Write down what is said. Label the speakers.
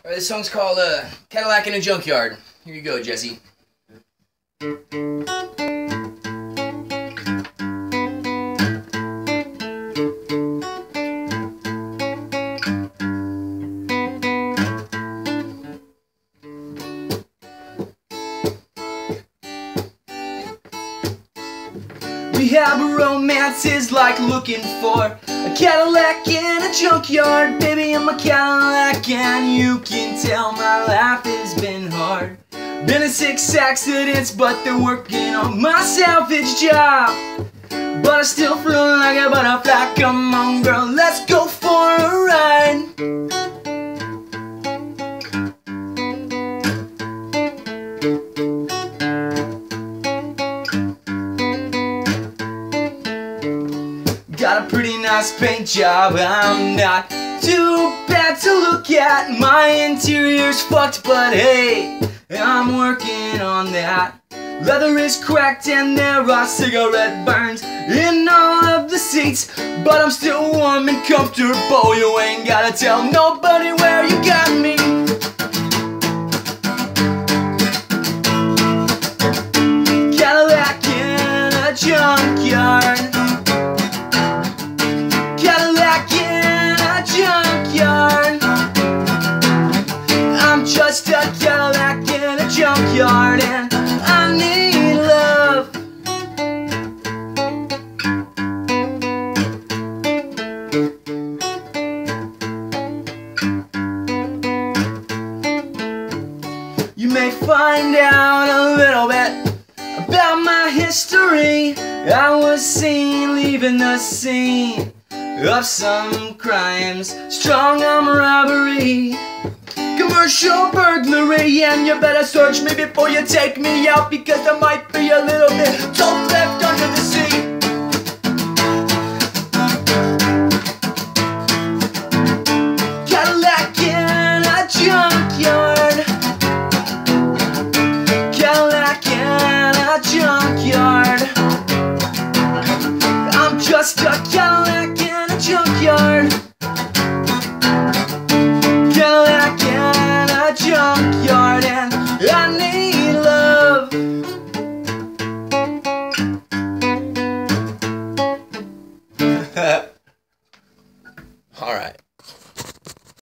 Speaker 1: Alright, this song's called Cadillac in a Junkyard. Here you go, Jesse. Rehab romance is like looking for a Cadillac in a junkyard. Baby, I'm a Cadillac and you can tell my life has been hard. Been in 6 accidents, but they're working on my salvage job. But I still float like a butterfly. Come on girl, let's go for a ride. Got a pretty nice paint job, I'm not too bad to look at. My interior's fucked, but hey, I'm working on that. Leather is cracked and there are cigarette burns in all of the seats, but I'm still warm and comfortable. You ain't gotta tell nobody where you got me. Cadillac in a junkyard. I'm just a Cadillac in a junkyard and I need love. You may find out a little bit about my history. I was seen leaving the scene of some crimes, strong-arm robbery, commercial burglary, and you better search me before you take me out, because there might be a little bit dope left under the sea.